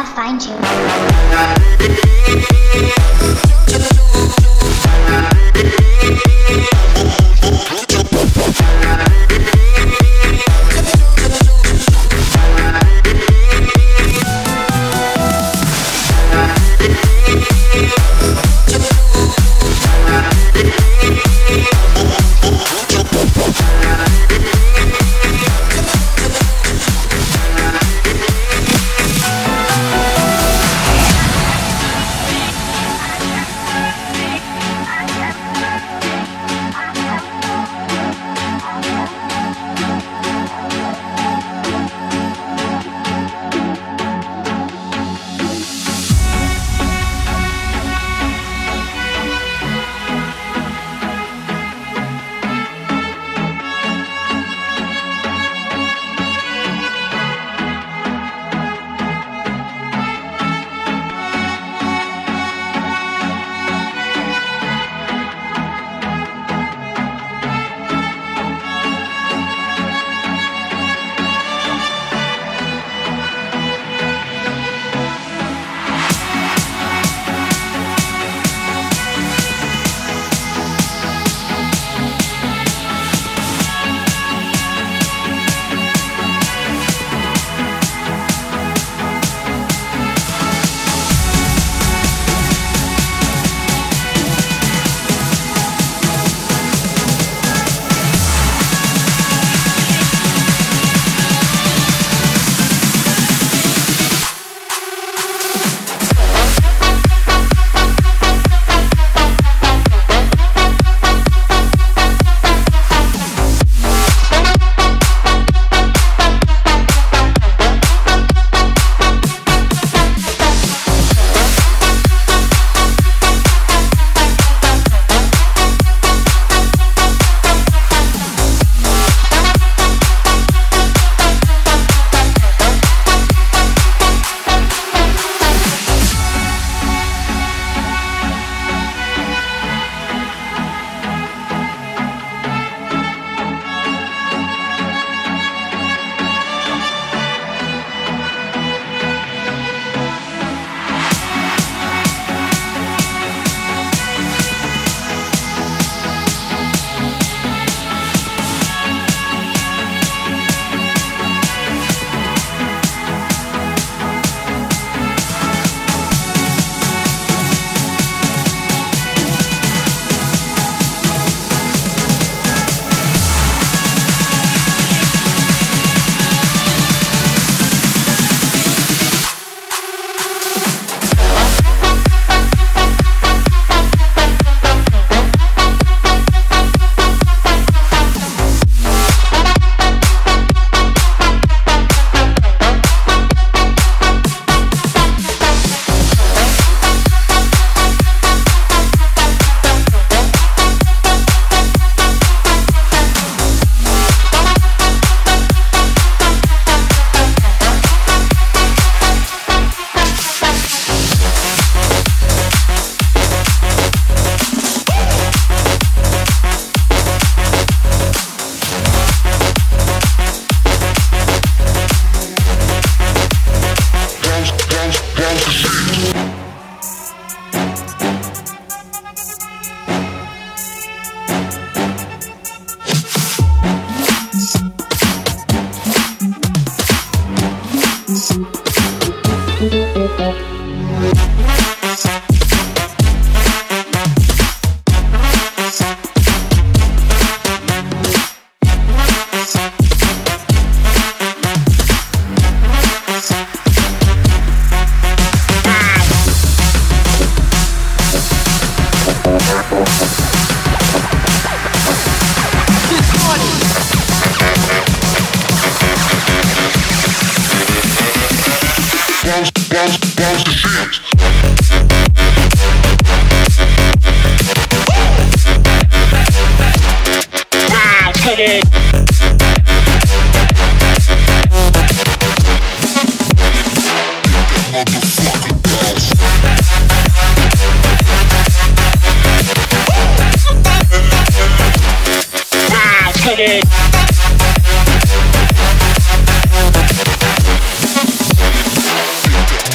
have fine-tuned.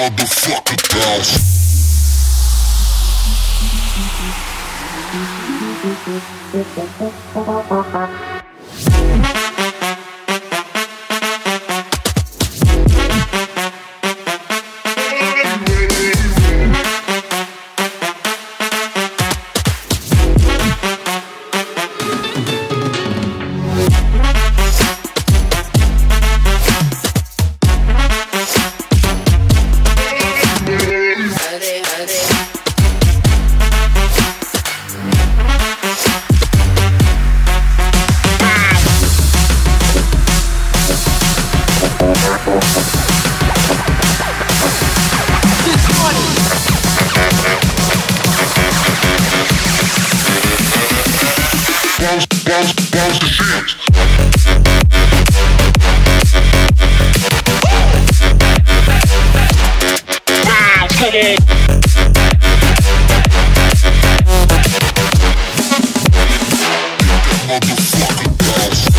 motherfucker bounce. Bounce the shit. Wow, come on. Motherfucker bounce.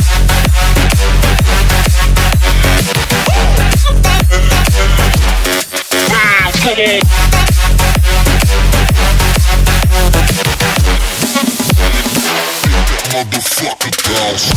Wow, come on. Motherfucker bounce.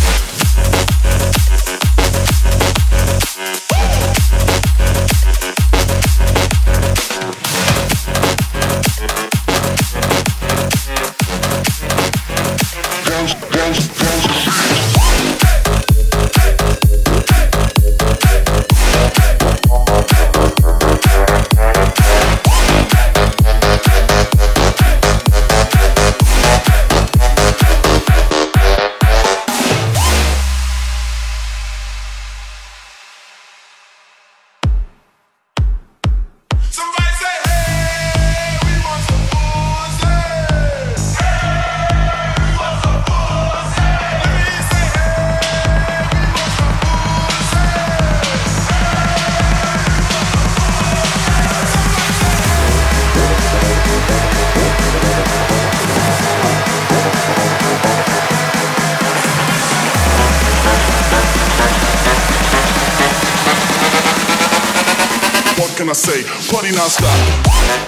What can I say? Party non-stop.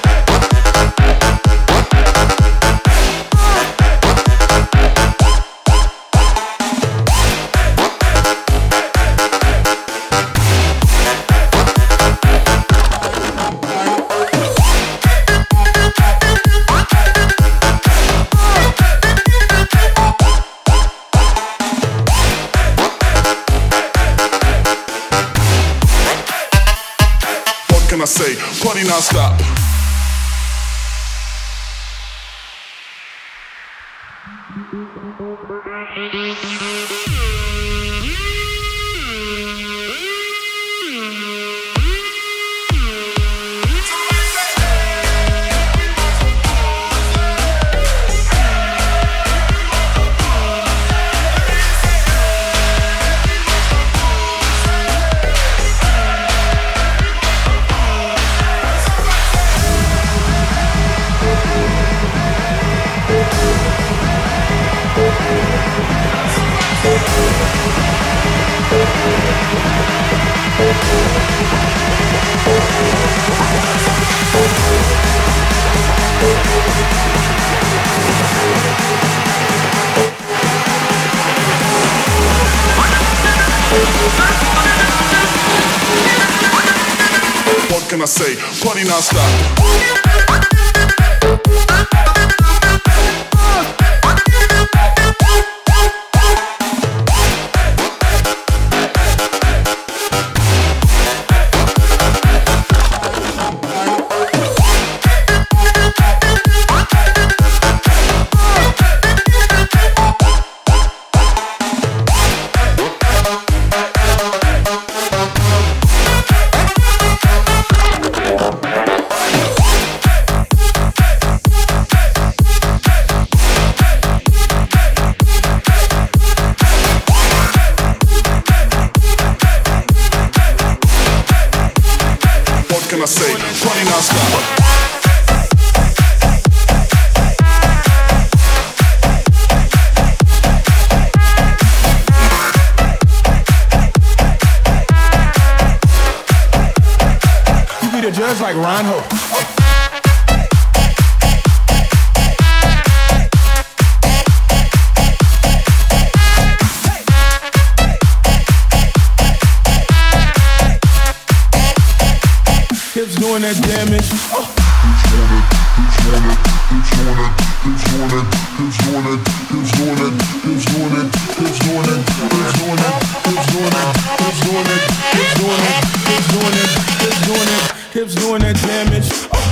Can I say, party non-stop. What can I say? Party non-stop. Can I say, party non-stop. judge like Ron Ho. Hips doing that damage. Hips doing that damage.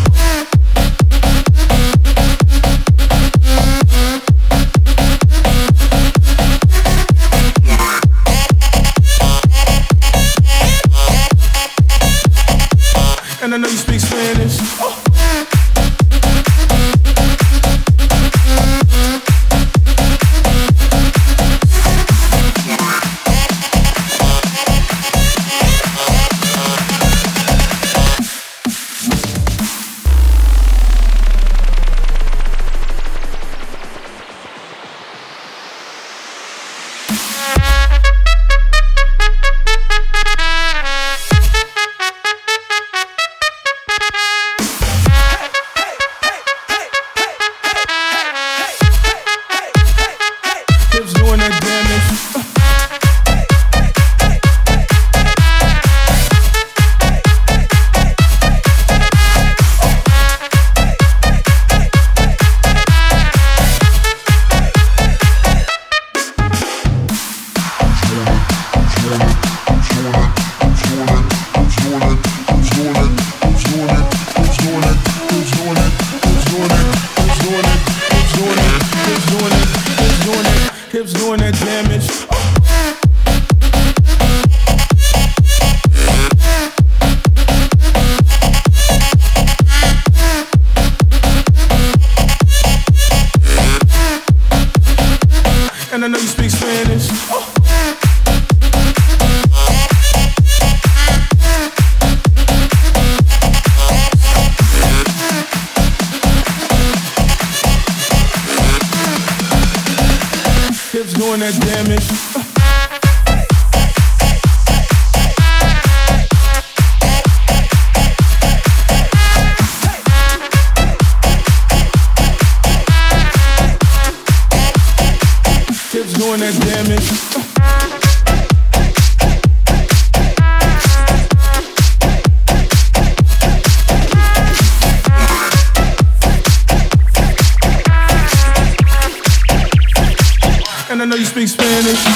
And I know you speak Spanish. Hips doing that damage. And I know you speak Spanish. Hips doing that damage. Hips doing that damage. And I know you speak Spanish.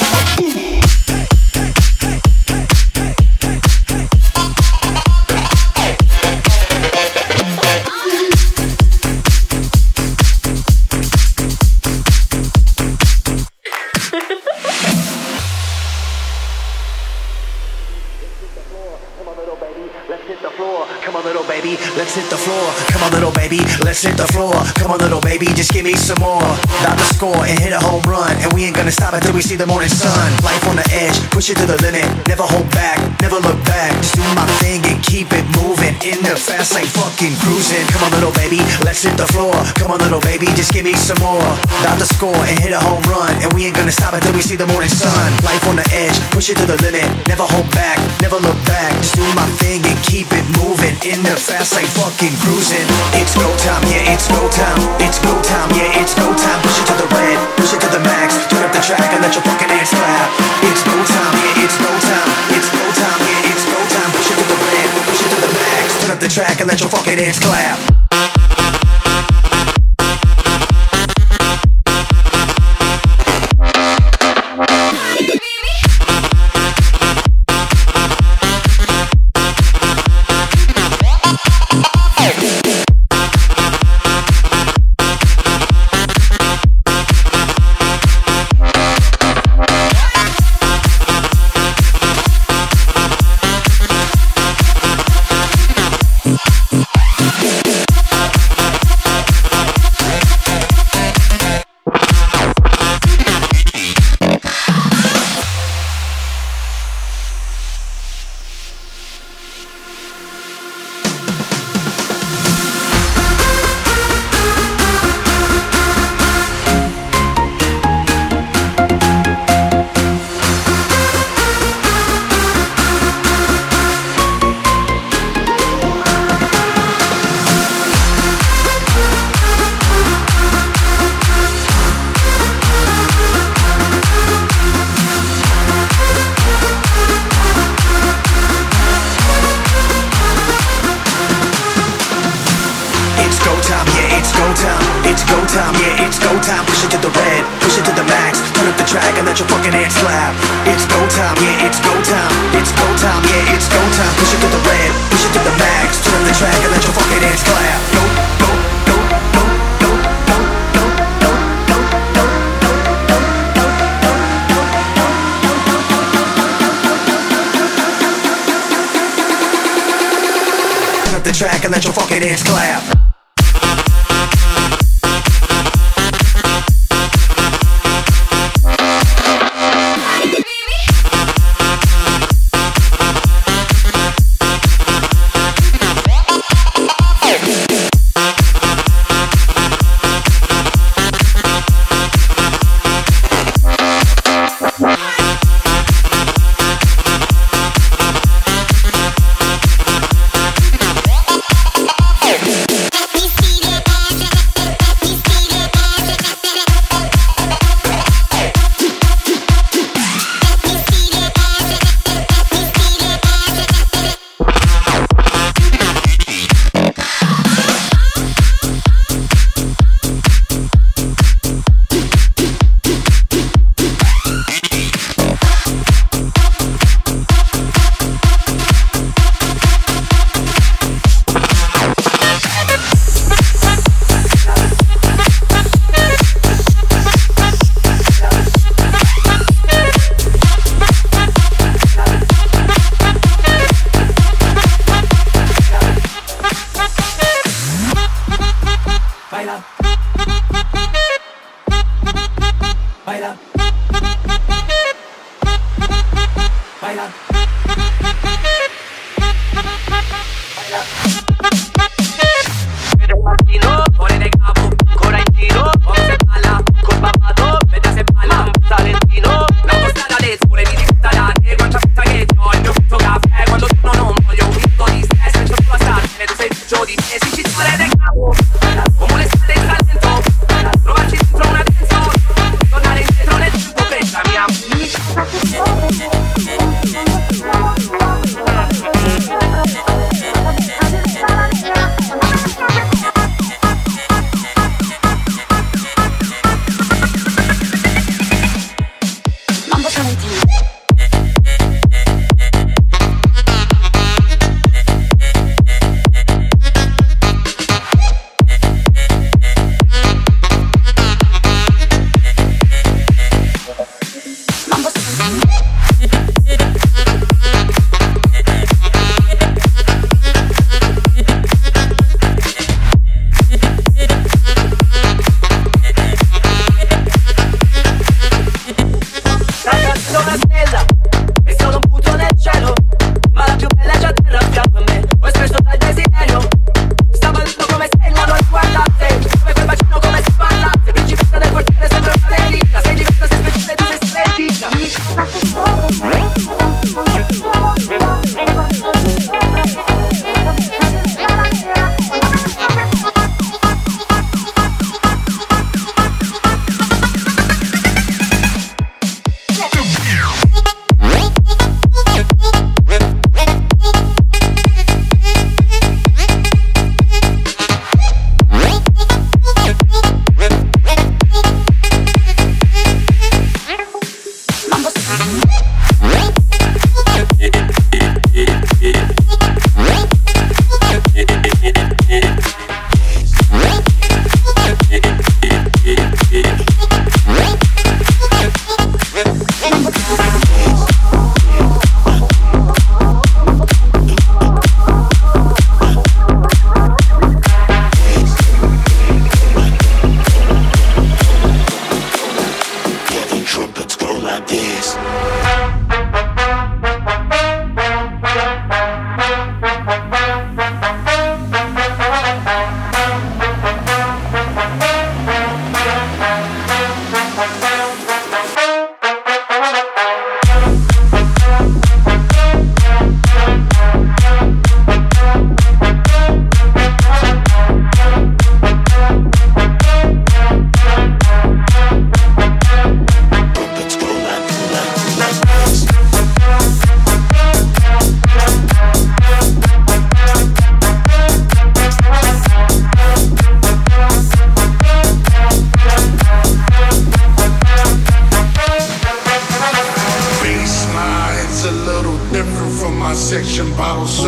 Come on, little baby, let's hit the floor. Come on, little baby, let's hit the floor. Come on, little baby, just give me some more. About to score and hit a home run, and we ain't gonna stop until we see the morning sun. Life on the edge, push it to the limit. Never hold back, never look back. Just do my thing and keep it moving. In the fast lane, fucking cruising. Come on, little baby, let's hit the floor. Come on, little baby, just give me some more. About to score and hit a home run, and we ain't gonna stop until we see the morning sun. Life on the edge, push it to the limit. Never hold back, never look back. Just do my thing and keep it moving. In the fast lane, fucking cruising. It's go time, yeah, it's go time. It's go time, yeah, it's go time. Push it to the red, push it to the max. Turn up the track and let your fucking hands clap. It's go time, yeah, it's go time. It's go time, yeah, it's go time. Push it to the red, push it to the max. Turn up the track and let your fucking hands clap. go time, it's go time, yeah, it's go time. Push it to the red, push it to the max. Turn up the track and let your fucking hands clap. It's go time, yeah, it's go time, it's go time, yeah, it's go time. Push it to the red, push it to the max. Turn up the track and let your fucking hands clap. Go, go, go, go, go, go, go, go, go, go, go, go, go. Turn up the track and let your fucking hands clap.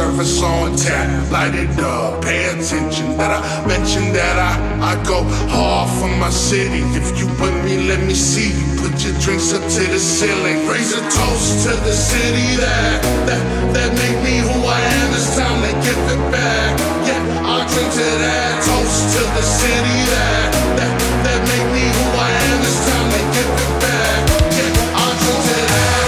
service on tap. Light it up, pay attention that I mentioned that I go hard for my city. If you with me, let me see you. Put your drinks up to the ceiling. Raise a toast to the city that made me who I am. It's time to give it back. Yeah, I'll drink to that. Toast to the city that made me who I am. It's time to give it back. Yeah, I'll drink to that.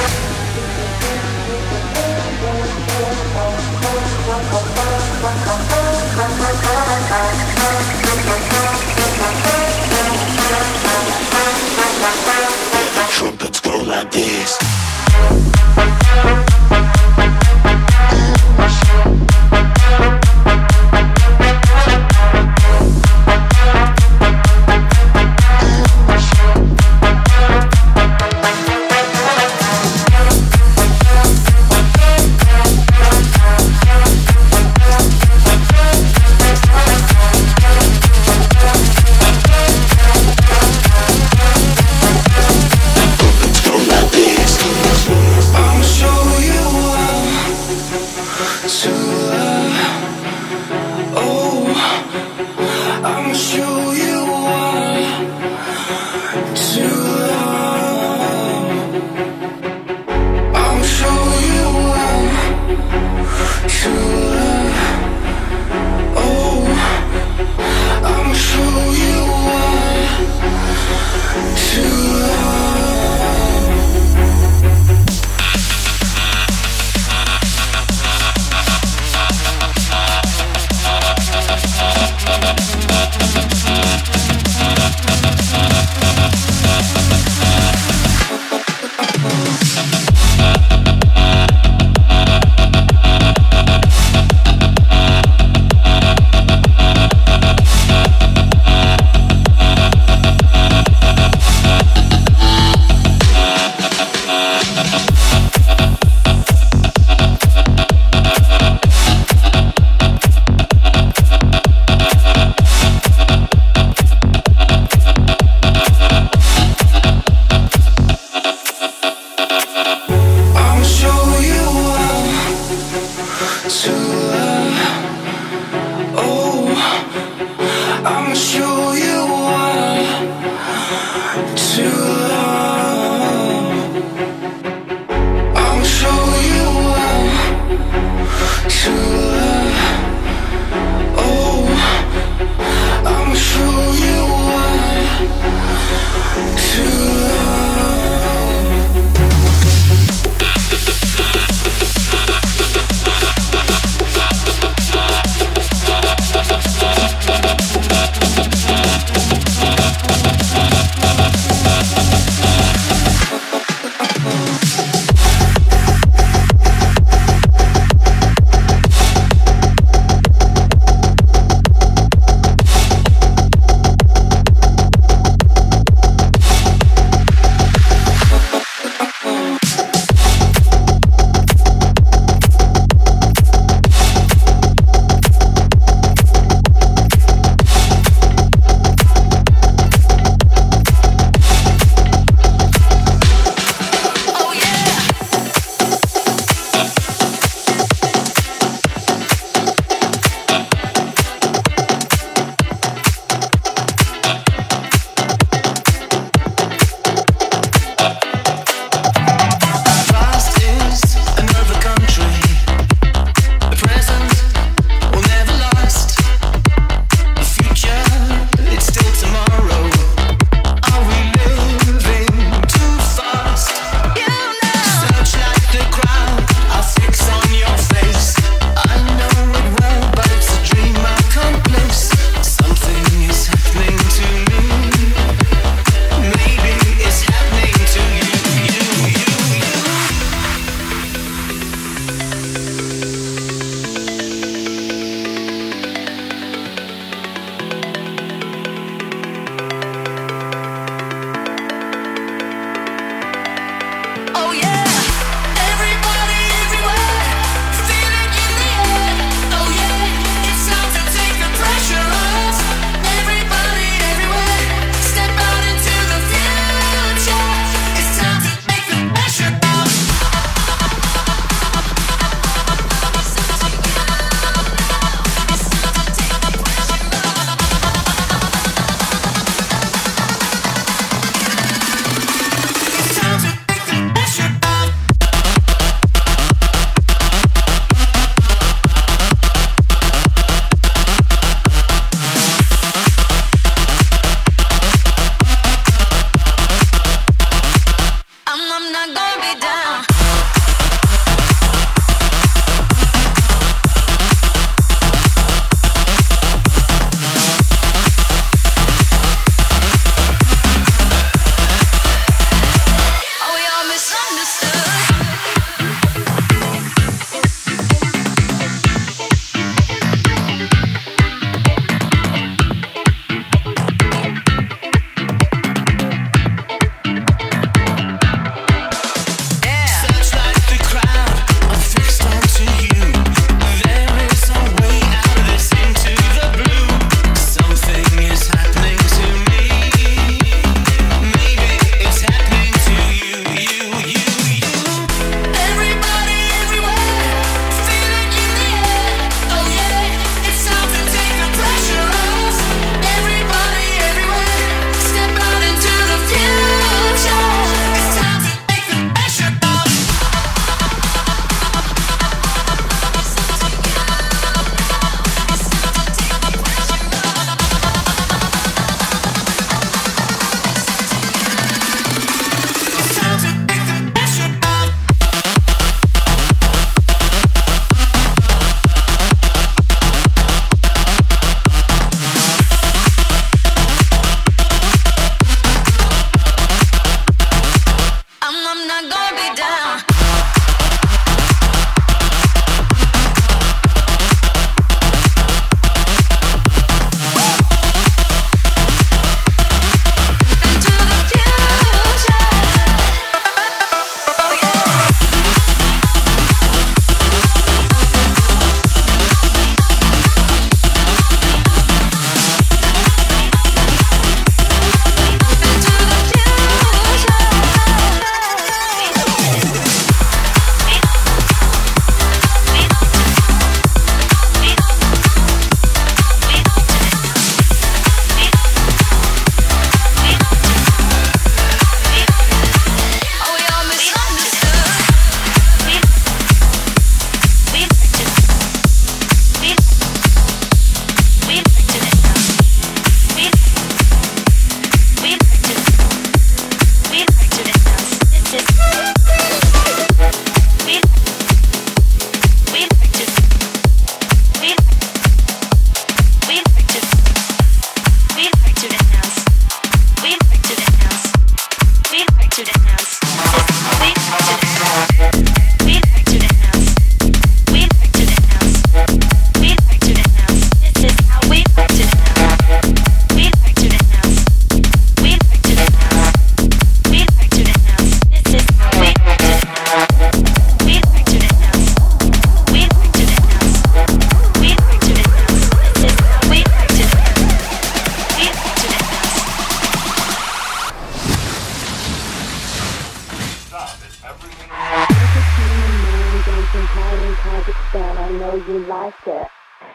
Trumpets go like this.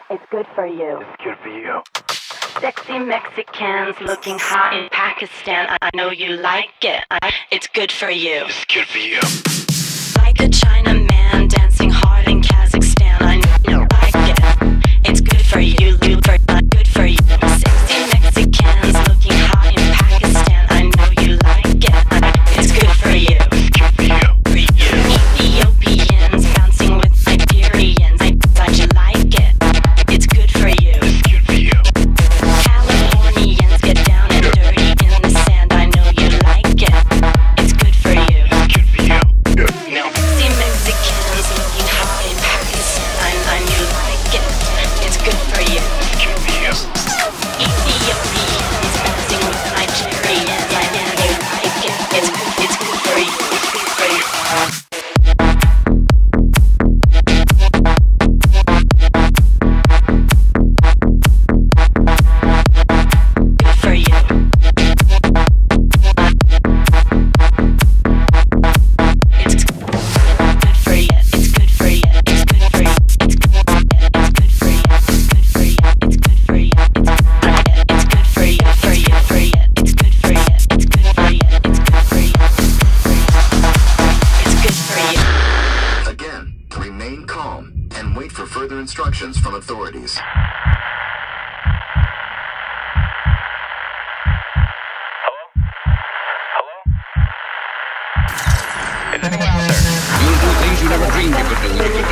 It's good for you. It's good for you. Sexy Mexicans looking hot in Pakistan. I know you like it. It's good for you. It's good for you. Like a Chinaman dancing hard in Kazakhstan. I know you like it. It's good for you. Good for you. Sexy Mexicans looking hot in Pakistan. I know you like it. It's good for you. It's good for you. For you. Ethiopians bouncing with Nigerians. I you like it. It's good for you. It's good for you. Californians get down and dirty in the sand. I know you like it. It's good for you. It's good for you. Yeah. Now see Mexicans looking hot in Pakistan. I know you like it. It's good for you. It's good for you. Ethiopians bouncing with Nigerians. I know you like it. It's good for you. It's good for you. Instructions from authorities. Hello? Hello? Is anyone out there? You'll do things you never dreamed you could do.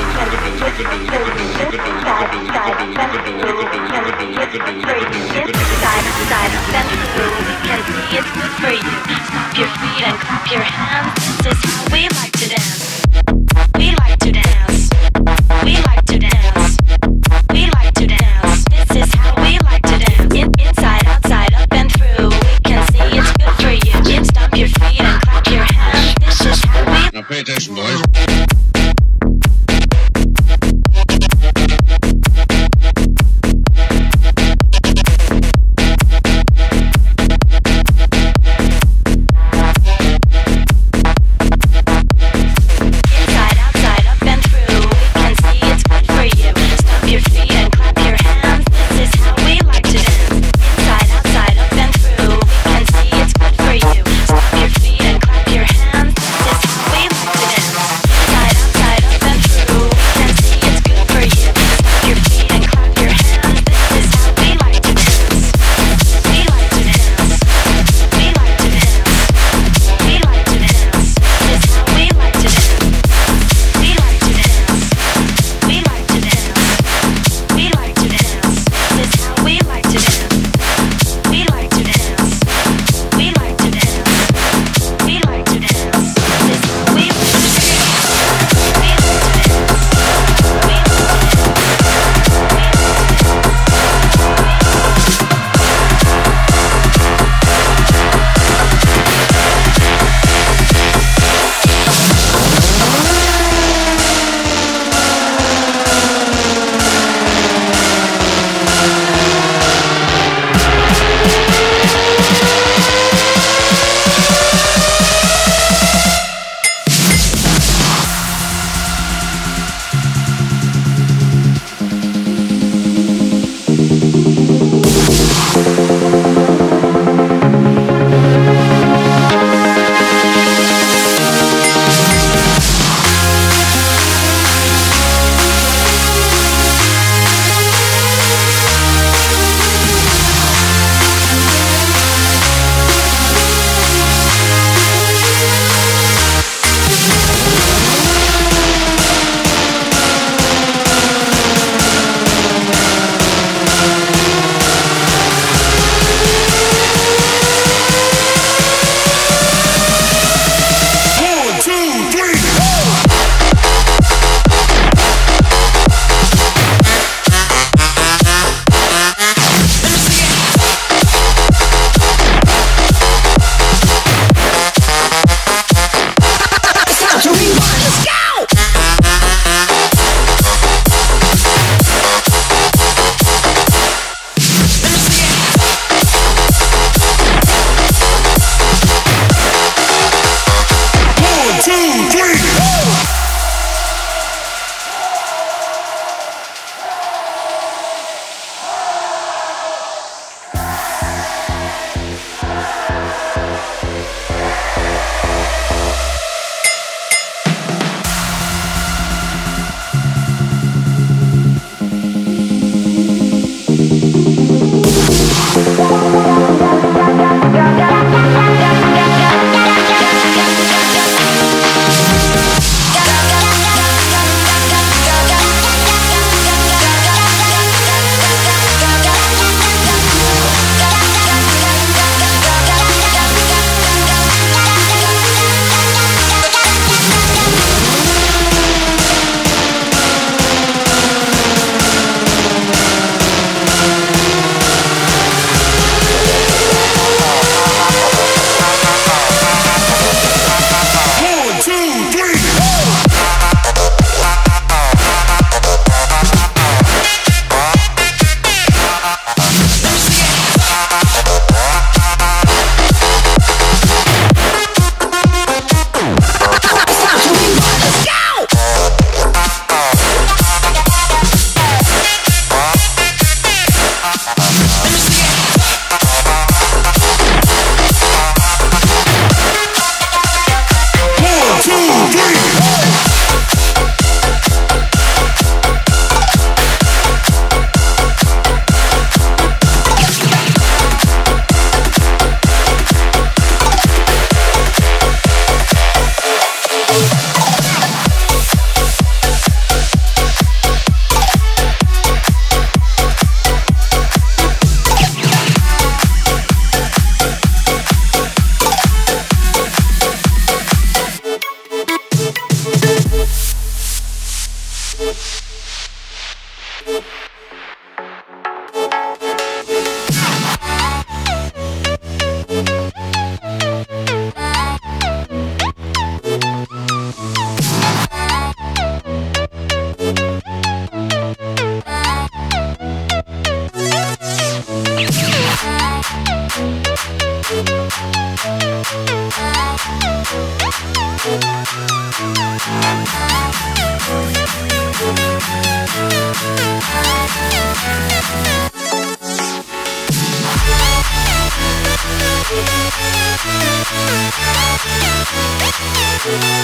It's good for you. Stomp your feet and clap your hands. This is how we like to dance. We like to dance. We like to dance. We like to dance. This is how we like to dance. Inside, outside, up and through. We can see it's good for you. Stomp your feet and clap your hands. This is how we. Now pay attention, boys. Inside, outside.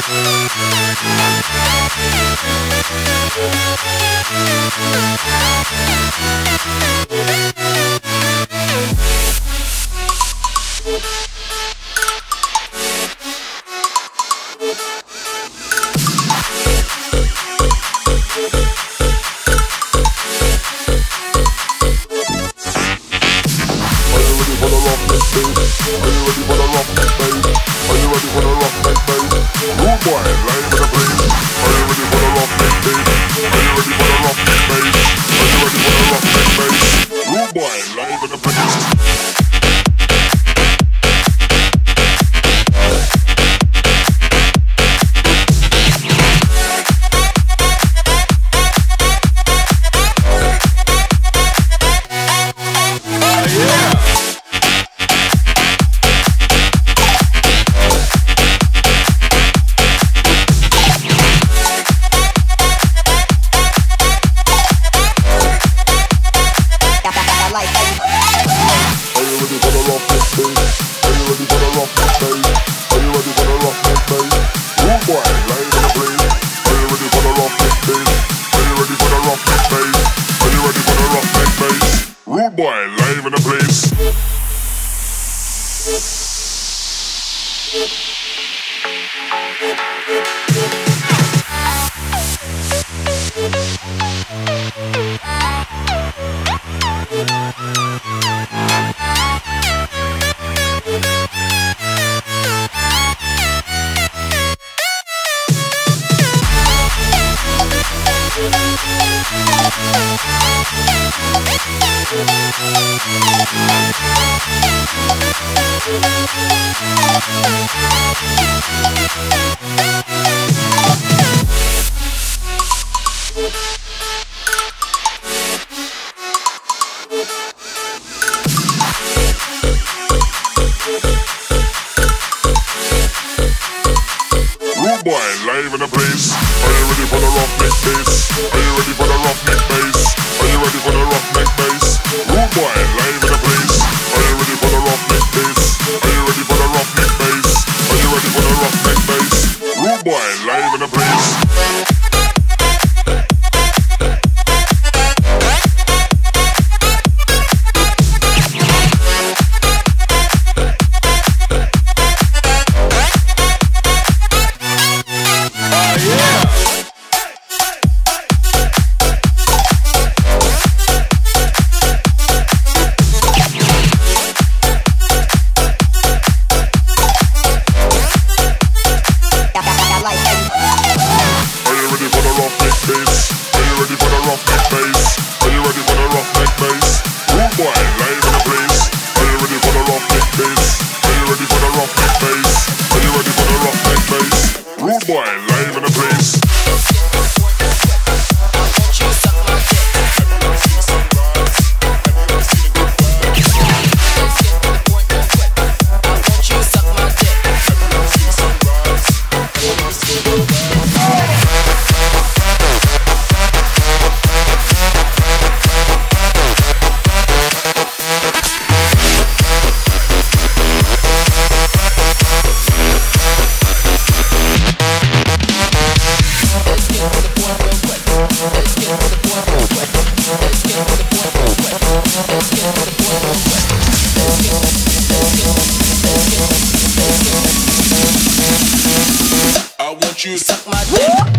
You suck my dick.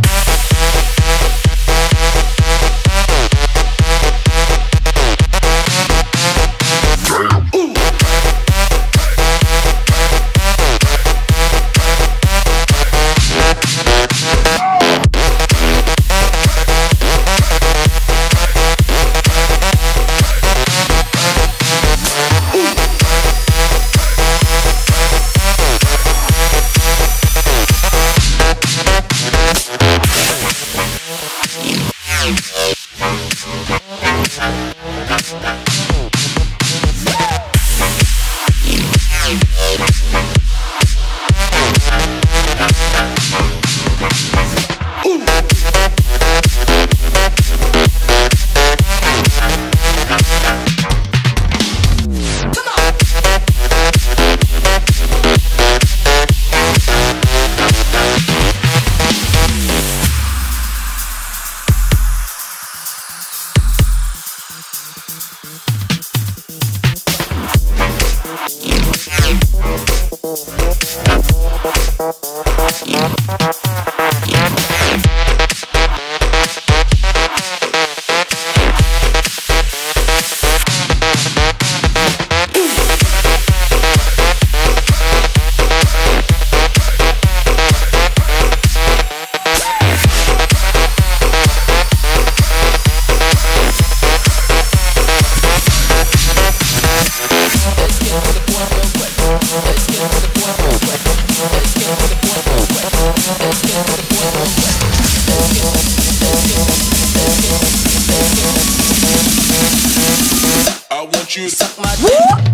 I want you to suck my dick.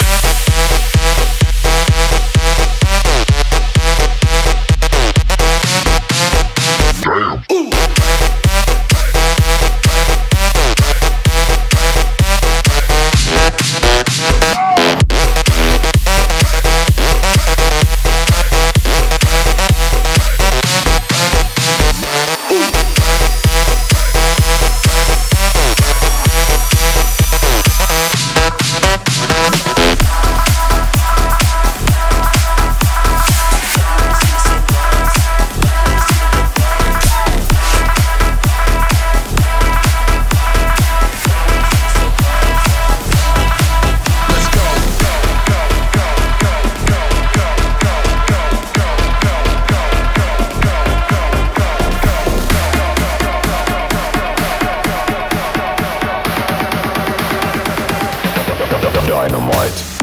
Dynamite.